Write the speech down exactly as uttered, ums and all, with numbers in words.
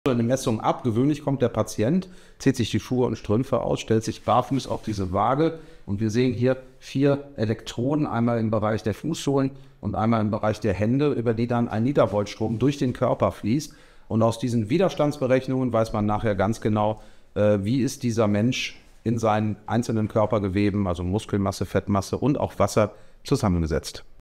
Eine Messung ab. Gewöhnlich kommt der Patient, zieht sich die Schuhe und Strümpfe aus, stellt sich barfuß auf diese Waage und wir sehen hier vier Elektroden, einmal im Bereich der Fußsohlen und einmal im Bereich der Hände, über die dann ein Niedervoltstrom durch den Körper fließt. Und aus diesen Widerstandsberechnungen weiß man nachher ganz genau, äh, wie ist dieser Mensch in seinen einzelnen Körpergeweben, also Muskelmasse, Fettmasse und auch Wasser, zusammengesetzt.